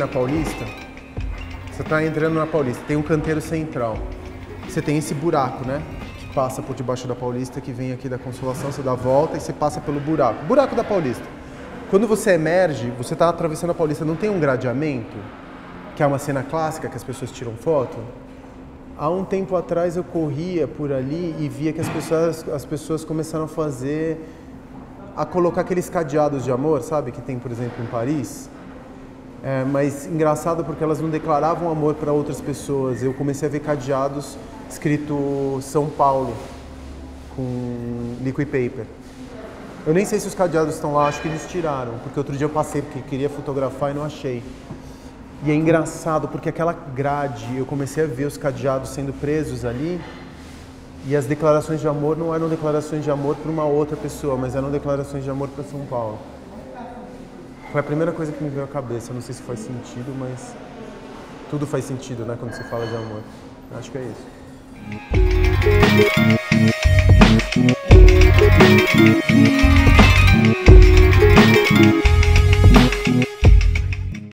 Paulista, você está entrando na Paulista, tem um canteiro central. Você tem esse buraco, né? Que passa por debaixo da Paulista, que vem aqui da Consolação, você dá a volta e você passa pelo buraco. Buraco da Paulista. Quando você emerge, você está atravessando a Paulista, não tem um gradeamento, que é uma cena clássica que as pessoas tiram foto? Há um tempo atrás eu corria por ali e via que as pessoas começaram a colocar aqueles cadeados de amor, sabe? Que tem, por exemplo, em Paris. Mas engraçado porque elas não declaravam amor para outras pessoas. Eu comecei a ver cadeados escrito São Paulo, com liquid paper. Eu nem sei se os cadeados estão lá, acho que eles tiraram, porque outro dia eu passei porque queria fotografar e não achei. E é engraçado porque aquela grade, eu comecei a ver os cadeados sendo presos ali e as declarações de amor não eram declarações de amor para uma outra pessoa, mas eram declarações de amor para São Paulo. Foi a primeira coisa que me veio à cabeça, não sei se faz sentido, mas tudo faz sentido, né, quando se fala de amor. Acho que é isso.